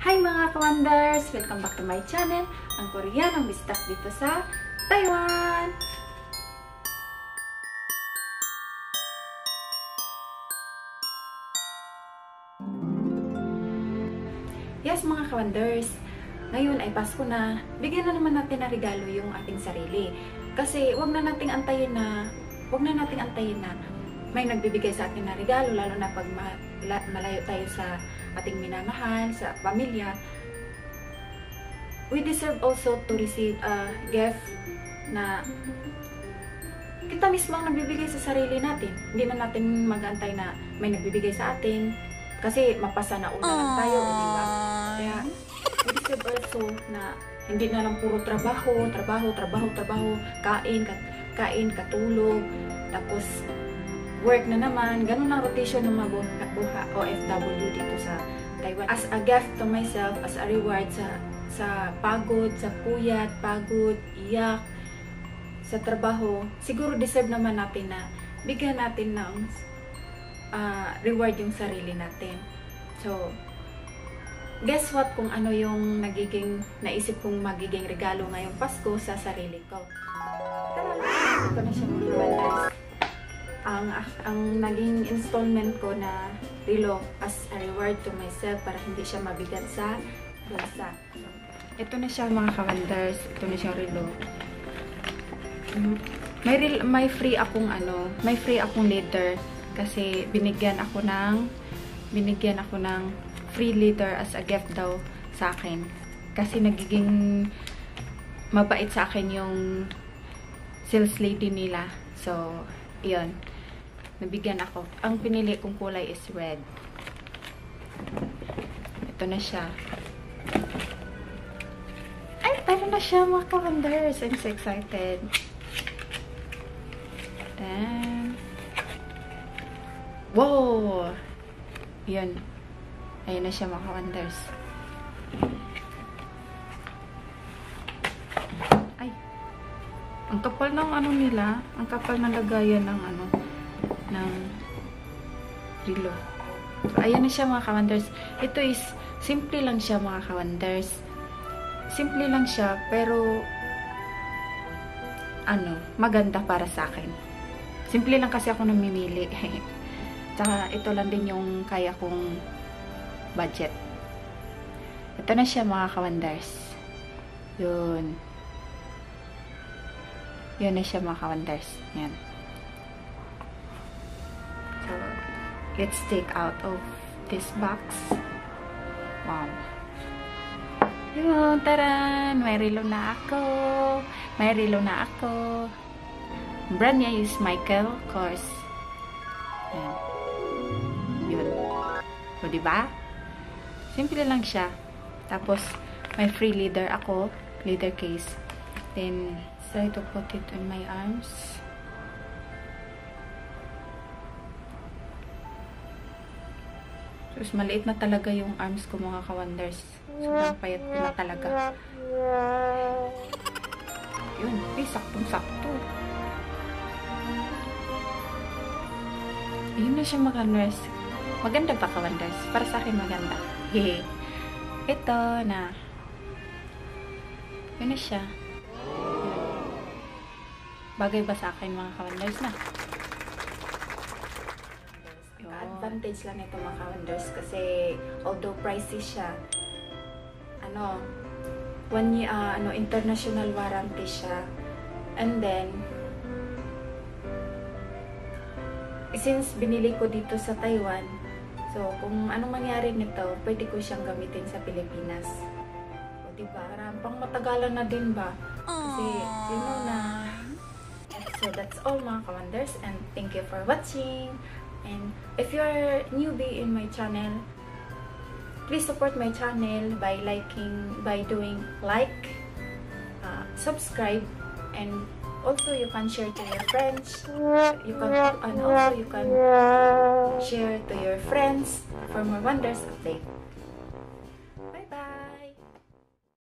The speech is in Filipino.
Hi mga ka-wonders! Welcome back to my channel, ang Koreanong bistak dito sa Taiwan! Yes mga ka-wonders, ngayon ay Pasko na, bigyan na naman natin na regalo yung ating sarili. Kasi wag na nating antayin na may nagbibigay sa atin na regalo, lalo na pag malayo tayo sa ating minamahal, sa pamilya. We deserve also to receive a gift na kita mismo ang nagbibigay sa sarili natin. Hindi na natin mag-antay na may nagbibigay sa atin kasi mapasa na una lang tayo, di ba? Kaya we deserve also na hindi na lang puro trabaho, kain, katulog, tapos work na naman. Ganun ang rotation ng mga OFW dito sa Taiwan. As a gift to myself, as a reward sa pagod, sa puyat, iyak, sa trabaho, siguro deserve naman natin na bigyan natin ng reward yung sarili natin. So, guess what kung ano yung naisip kong magiging regalo ngayong Pasko sa sarili ko. Tara lang! Ito na siya mga wonders. Ang naging installment ko na relo as a reward to myself para hindi siya mabigat sa bulsa. Ito na siya mga ka-wonders. Ito na siya relo. May free akong letter kasi binigyan ako ng free letter as a gift daw sa akin. Kasi nagiging mabait sa akin yung sales lady nila. So, iyon. Nabigyan ako. Ang pinili kong kulay is red. Ito na siya. Ay, tara na siya mga ka-wonders. I'm so excited. Then, wow! Yun. Ayun na siya mga ka-wonders. Ay. Ang kapal ng ano nila. Ang kapal ng lagayan ng ng relo. So, ayan na siya mga ka-wonders. Ito is, simple lang siya mga ka-wonders. Simple lang siya, pero maganda para sa akin. Simple lang kasi ako namimili. Tsaka ito lang din yung kaya kong budget. Ito na siya mga ka-wonders. Yun. Yun na siya mga ka-wonders. Yan. So, let's take out of this box. Wow. Yun, taran! May relo na ako. Brand niya is Michael Kors. Yan. Yun. So, diba? Simple lang siya. Tapos, may free leather ako. Leather case. Then, try to put it on my arms. Tapos, maliit na talaga yung arms ko mga ka-wonders. Sobrang payat ko na talaga. Yun. Saktong-sakto. Yun na siya mga ka-wonders. Maganda ba ka-wonders? Para sa akin maganda. Hehe. Ito na. Yun na siya. Bagay ba sa akin mga ka-wonders na? Advantage lang ito mga ka-wonders kasi although pricey siya, international warranty siya. And then, since binili ko dito sa Taiwan, so kung anong mangyari nito, pwede ko siyang gamitin sa Pilipinas. O diba? Pang matagalan na din ba? Kasi, you know na. So that's all mga ka-wonders, and thank you for watching. And if you're newbie in my channel, please support my channel by doing like, subscribe, and also you can share to your friends. You can share to your friends for more wonders update.